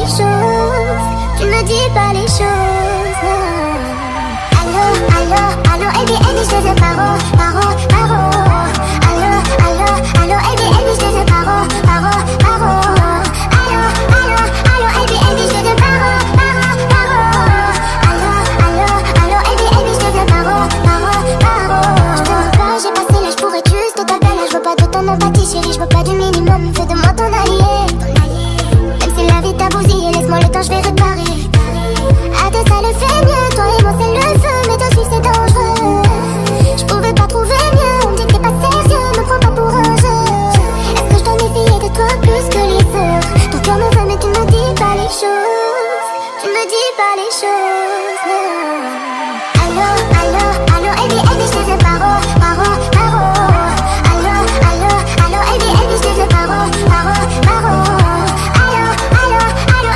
les choses, tu me dis pas les choses. Allô, allô, allô, Elbi, Elbi, je te veux paro, paro, paro. Allô, allô, allô, Elbi, Elbi, je te veux paro, paro, paro. Allô, allô, allô, Elbi, Elbi, je te veux paro, paro, paro. Allô, allô, allô, Elbi, Elbi, je te veux paro, paro, paro. Je te veux pas, j'ai passé l'âge pour être juste total. Je veux pas de ton empathie, chérie, je veux pas du minimum. Fais de moi ton allié. Même si la vie t'a bousillé, laisse-moi le temps, je vais réparer. À deux, ça le fait.